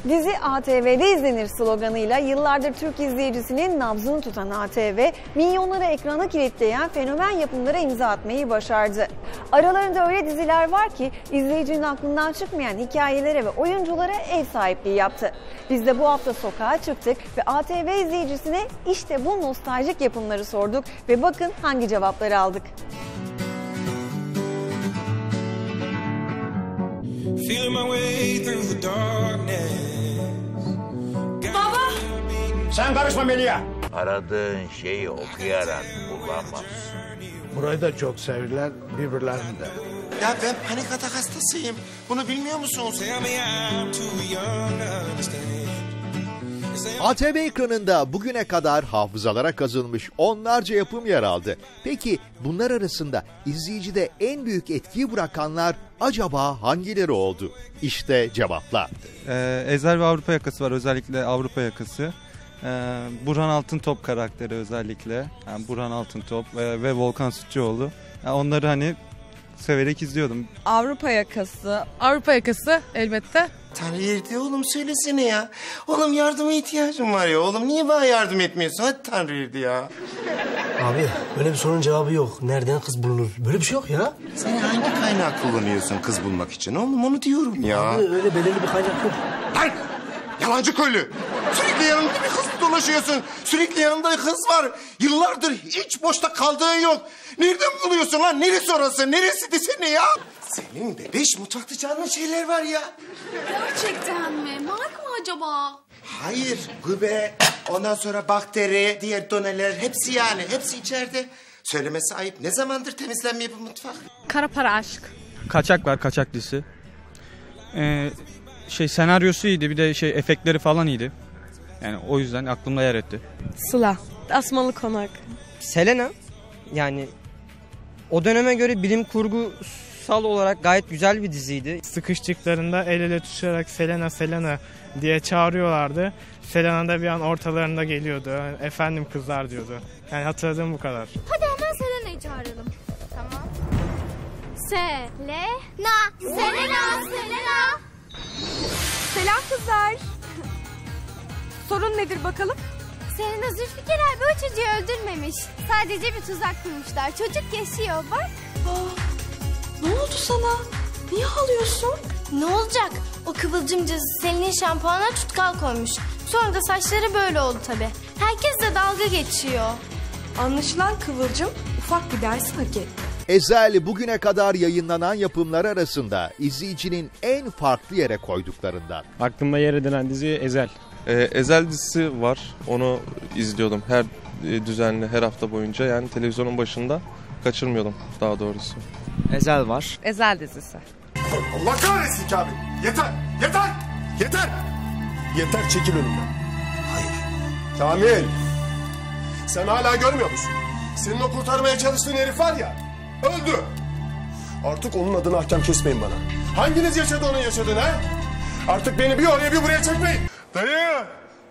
Dizi ATV'de izlenir sloganıyla yıllardır Türk izleyicisinin nabzını tutan ATV, milyonları ekrana kilitleyen fenomen yapımlara imza atmayı başardı. Aralarında öyle diziler var ki izleyicinin aklından çıkmayan hikayelere ve oyunculara ev sahipliği yaptı. Biz de bu hafta sokağa çıktık ve ATV izleyicisine işte bu nostaljik yapımları sorduk ve bakın hangi cevapları aldık. Baba! Sen karışma Melia. Aradığın şeyi okuyarak bulamazsın. Burayı da çok severler birbirlerinde. Ya ben panik atak hastasıyım. Bunu bilmiyor musunuz? ATV ekranında bugüne kadar hafızalara kazınmış onlarca yapım yer aldı. Peki bunlar arasında izleyicide en büyük etkiyi bırakanlar acaba hangileri oldu? İşte cevaplar. Ezel ve Avrupa Yakası var, özellikle Avrupa Yakası. Burhan Altıntop karakteri özellikle. Yani Burhan Altıntop ve Volkan Sütçüoğlu. Yani onları hani severek izliyordum. Avrupa Yakası elbette. Tanrı oğlum söylesene ya. Oğlum yardıma ihtiyacım var ya. Oğlum niye bana yardım etmiyorsun? Hadi Tanrı ya. Abi böyle bir sorunun cevabı yok. Nereden kız bulunur? Böyle bir şey yok ya. Sen hangi kaynağı kullanıyorsun kız bulmak için? Oğlum onu diyorum ya. Abi öyle belirli bir kaynak yok. Lan! Yalancı köylü. Sürekli yanında bir kız dolaşıyorsun. Sürekli yanında kız var. Yıllardır hiç boşta kaldığın yok. Nereden buluyorsun lan? Neresi orası? Neresi desene ya? Senin bebeş mutfakta canlı şeyler var ya. Gerçekten mi? Mark mı acaba? Hayır. Gübe, ondan sonra bakteri, diğer doneler hepsi yani. Hepsi içeride. Söylemesi ayıp. Ne zamandır temizlenmiyor bu mutfak? Kara para aşk. Kaçak var, kaçak dizisi. Senaryosu iyiydi, bir de efektleri falan iyiydi. Yani o yüzden aklımda yer etti. Sıla. Asmalı Konak. Selena, yani o döneme göre bilim kurgusal olarak gayet güzel bir diziydi. Sıkıştıklarında el ele tutuşarak Selena Selena diye çağırıyorlardı. Selena da bir an ortalarında geliyordu. Efendim kızlar diyordu. Yani hatırladığım bu kadar. Hadi hemen Selena'yı çağıralım. Tamam. Selena. Selam kızlar. Sorun nedir bakalım? Selena Zülfikar abi o çocuğu öldürmemiş. Sadece bir tuzak kurmuşlar. Çocuk yaşıyor bak. Ne oldu sana? Niye ağlıyorsun? Ne olacak? O kıvılcımcısı Selin'in şampuana tutkal koymuş. Sonra da saçları böyle oldu tabii. Herkes de dalga geçiyor. Anlaşılan Kıvılcım ufak bir ders hak etti. Ezel bugüne kadar yayınlanan yapımlar arasında izleyicinin en farklı yere koyduklarından. Aklımda yer edinen dizi Ezel. Ezel dizisi var, onu izliyordum her düzenli, her hafta boyunca. Yani televizyonun başında kaçırmıyordum daha doğrusu. Ezel var. Ezel dizisi. Allah kahretsin Kamil. Yeter. Yeter çekil önümden. Kamil. Sen hala görmüyor musun? Senin o kurtarmaya çalıştığın herif var ya. Öldü. Artık onun adına ahkam kesmeyin bana. Hanginiz yaşadı onun yaşadığını ha? Artık beni bir oraya bir buraya çekmeyin. Dayı.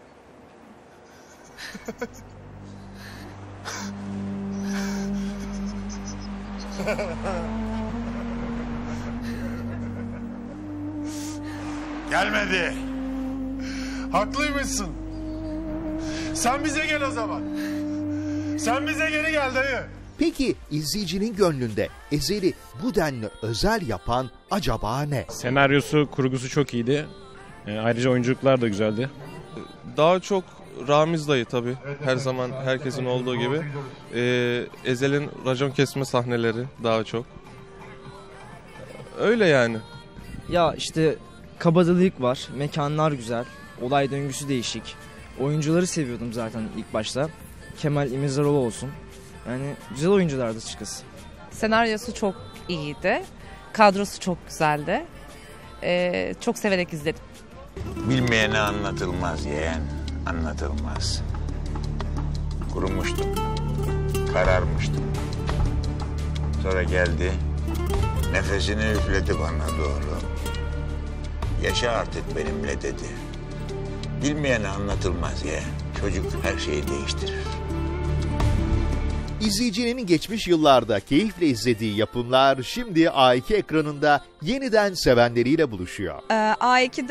Gelmedi. Haklıymışsın. Sen bize gel o zaman. Sen bize geri gel dayı. Peki izleyicinin gönlünde Ezel'i bu denli özel yapan acaba ne? Senaryosu, kurgusu çok iyiydi. Ayrıca oyunculuklar da güzeldi. Daha çok Ramiz dayı tabii. Her zaman herkesin olduğu gibi. Ezel'in racon kesme sahneleri daha çok. Öyle yani. Ya işte kabadayılık var, mekanlar güzel, olay döngüsü değişik. Oyuncuları seviyordum zaten ilk başta. Kemal İmirzalıoğlu olsun. Yani güzel oyunculardı açıkçası. Senaryosu çok iyiydi. Kadrosu çok güzeldi. Çok severek izledim. Bilmeyene anlatılmaz yeğen, anlatılmaz. Kurumuştum, kararmıştım. Sonra geldi, nefesini üfledi bana doğru. Yaşa artık benimle dedi. Bilmeyene anlatılmaz yeğen, çocuk her şeyi değiştirir. İzleyicinin geçmiş yıllarda keyifle izlediği yapımlar şimdi A2 ekranında yeniden sevenleriyle buluşuyor. A2'de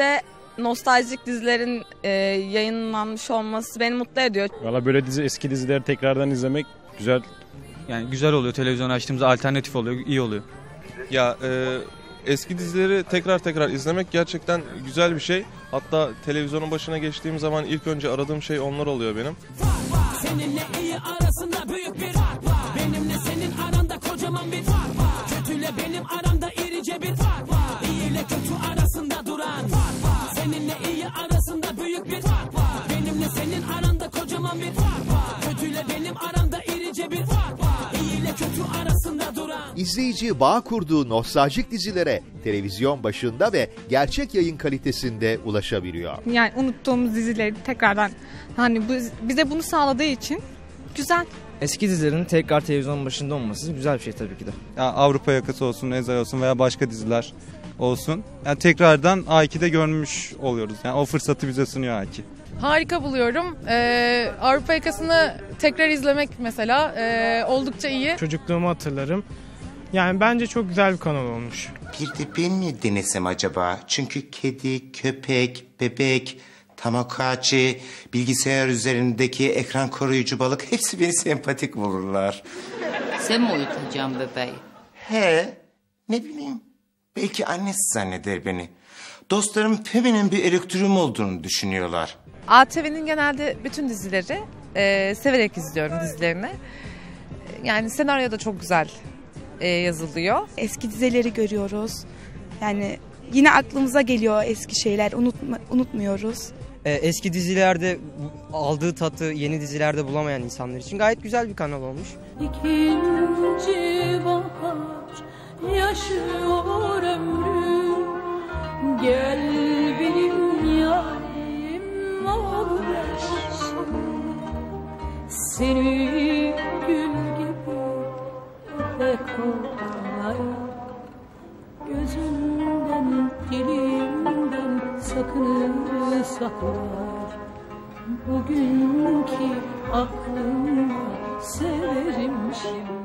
Nostaljik dizilerin yayınlanmış olması beni mutlu ediyor. Valla böyle eski dizileri tekrardan izlemek güzel. Yani güzel oluyor. Televizyon açtığımızda alternatif oluyor, iyi oluyor. Ya eski dizileri tekrar izlemek gerçekten güzel bir şey. Hatta televizyonun başına geçtiğim zaman ilk önce aradığım şey onlar oluyor benim. Seninle iyi arasında büyük bir fark var. Benimle senin aranda kocaman bir fark var. Kötüyle benim aramda irice bir fark var. İyi ile kötü arasında duran fark var. Seninle iyi arasında büyük bir fark var. Benimle senin aranda kocaman bir fark var. Kötüyle benim aramda irice bir fark var. İyi ile kötü arasında duran. İzleyici bağ kurduğu nostaljik dizilere televizyon başında ve gerçek yayın kalitesinde ulaşabiliyor. Yani unuttuğumuz dizileri tekrardan hani bize bunu sağladığı için güzel. Eski dizilerin tekrar televizyon başında olması güzel bir şey tabii ki de. Ya Avrupa Yakası olsun, Ezel olsun veya başka diziler olsun. Yani tekrardan A2'de görmüş oluyoruz. Yani o fırsatı bize sunuyor A2. Harika buluyorum. Avrupa Yakası'nı tekrar izlemek mesela oldukça iyi. Çocukluğumu hatırlarım. Yani bence çok güzel bir kanal olmuş. Bir de ben mi denesem acaba? Çünkü kedi, köpek, bebek, tamagotchi, bilgisayar üzerindeki ekran koruyucu balık hepsi beni sempatik bulurlar. Sen mi uyutacaksın bebeği? He, ne bileyim. Belki annesi zanneder beni. Dostlarım feminen bir elektriğim olduğunu düşünüyorlar. ATV'nin genelde bütün dizileri severek izliyorum dizilerini. Yani senaryo da çok güzel yazılıyor. Eski dizileri görüyoruz. Yani yine aklımıza geliyor eski şeyler, unutmuyoruz. Eski dizilerde aldığı tatı yeni dizilerde bulamayan insanlar için gayet güzel bir kanal olmuş. İkinci bahar yaşıyor ömrüm. Gel benim yarim olsun. Seni gül gibi de koklayayım. Gözünden, dilimden sakın saklar. Bugünkü aklımla severim şimdi.